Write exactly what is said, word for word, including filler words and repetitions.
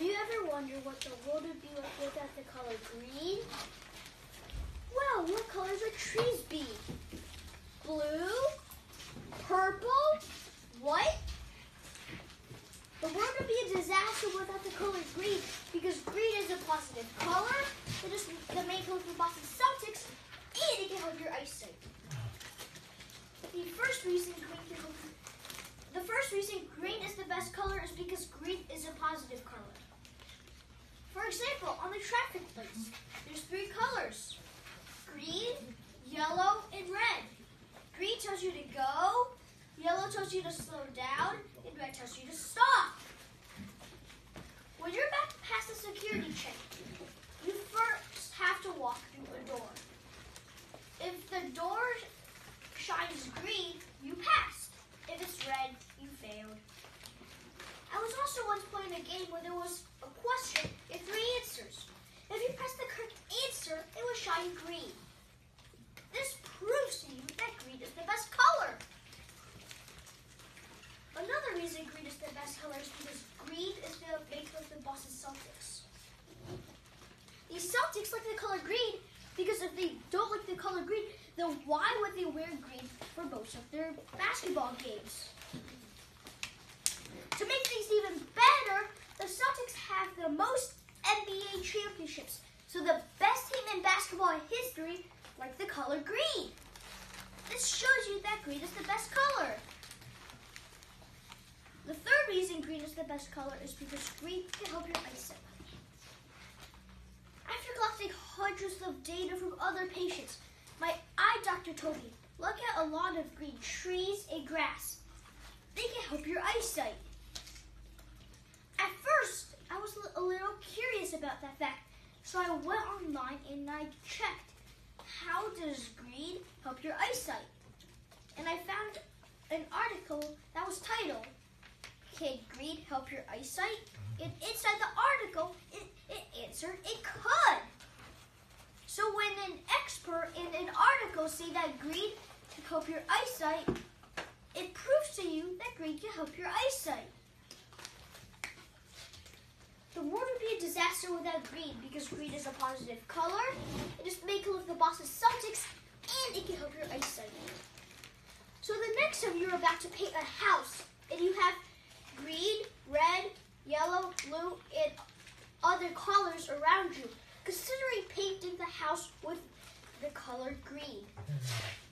you ever wondered what the world would be like without the color green? Well, what colors would trees be? Blue? Purple? White? The world would be a disaster without the color green because green is a positive color. It is the main color for Boston Celtics, and it can help your eyesight. The first reason green can help The first reason green is the best color is because green is a positive color. For example, on the traffic lights, there's three colors: green, yellow, and red. Green tells you to go, yellow tells you to slow down, and red tells you to stop. When you're about to pass the security check, you first have to walk through a door. If the door shines green, you passed. If it's red, you failed. I was also once playing a game where there was a question and three answers. If you pressed the correct answer, it would shine green. This proves to you that green is the best color. Another reason green is the best color is because green is the main color of the Boston Celtics. The Celtics like the color green because if they don't like the color green, then why would they wear green for most of their basketball games? To make things even better, the Celtics have the most N B A championships. So the best team in basketball history like the color green. This shows you that green is the best color. The third reason green is the best color is because green can help your eyesight. After collecting hundreds of data from other patients, my eye doctor told me, look at a lot of green trees and grass. They can help your eyesight. At first, I was a little curious about that fact, so I went online and I checked, how does green help your eyesight? And I found an article that was titled, can green help your eyesight? And inside the article, it, it answered it could. So when an expert in an article say that green can help your eyesight, it proves to you that green can help your eyesight. The world would be a disaster without green because green is a positive color. It is the main color of the Boston Celtics, and it can help your eyesight. So the next time you're about to paint a house and you have green, red, yellow, blue, and other colors around you, considering painting the house with the color green.